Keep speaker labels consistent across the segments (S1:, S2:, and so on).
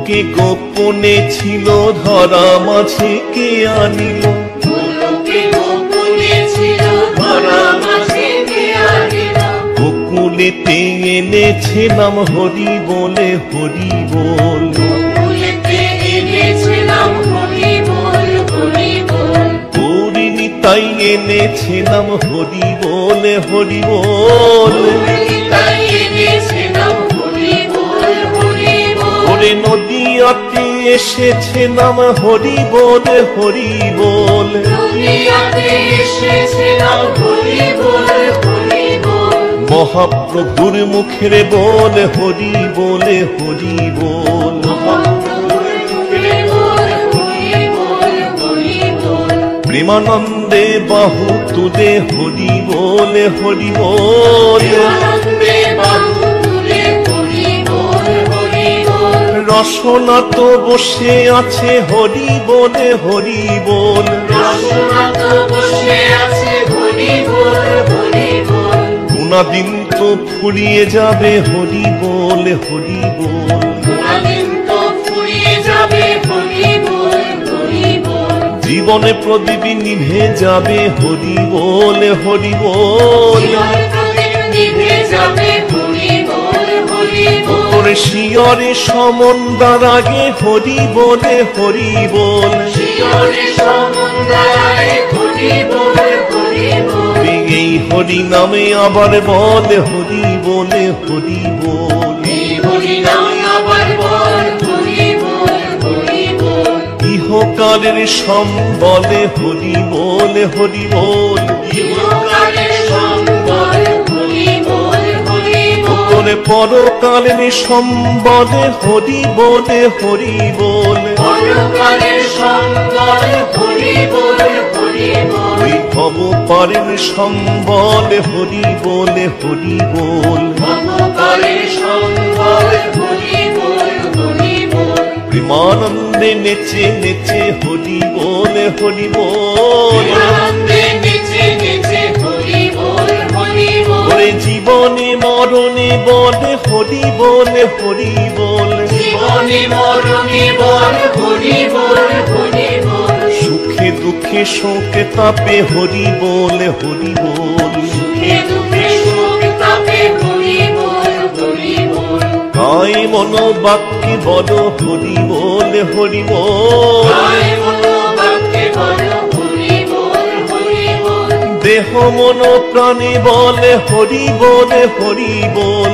S1: গোলকে গোপনে ছিল ধরা মাঝে কে আনিল,
S2: গোলকে গোপনে ছিল ধরা মাঝে কে আনিল,
S1: গোকুলেতে এনেছে নাম হরি বলে হরি বল,
S2: গোকুলেতে এনেছে নাম হরি বল হরি বল,
S1: গৌরিনী তাই এনেছে নাম হরি বলে হরি বল,
S2: তাই এনেছে নাম হরি বল হরি বল,
S1: ওরে নদীয়াতে এসেছে নাম হরি বলে হরি বল,
S2: দুনিয়াতে এসেছে নাম হরি বল হরি বল,
S1: মহাপ্রভুর মুখের বলে হরি বলে হরি বল, প্রেমানন্দে বাহু তুলে হরি বলে হরি বল, রসনা তো বসে আছে হরি বলে হরি বল, গুণাদিন তো ফুরিয়ে যাবে হরি বলে হরি বল, জীবনে প্রদীপ নিভে যাবে হরি বলে হরি বল, ওরে শিয়রে সমন্দার আগে হরি বলে হরি বল, এই হরি নামে আবার বলে হরি বলে হরি বল, ইহকালের সম্বলে হরি বলে হরি বল, ওরে পরকালের সম্বলে হরি বলে হরি বল, ওই ভব পারের সম্বলে হরি বলে হরি বল, প্রেমানন্দে নেচে নেচে হরি বলে হরি বল, ওরে জীবনে মরণে বলে হরি বলে হরি বল, সুখে দুঃখে শোকে তাপে হরি বলে হরি বল, কায় মন বাক্যে বল হরি বলে হরি বল, দেহ মন প্রাণে বলে হরি বলে হরি বল,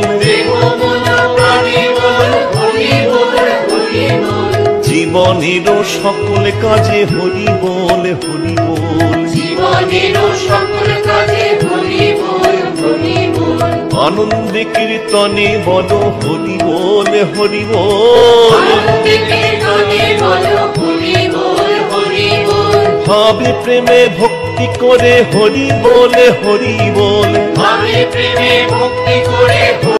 S1: জীবনের সকল কাজে হরি বলে হরি বল, আনন্দে কীর্তনে বল হরি বলে হরি বল, ভাবে প্রেমে ভক্তি করে হরি বলে হরি বল,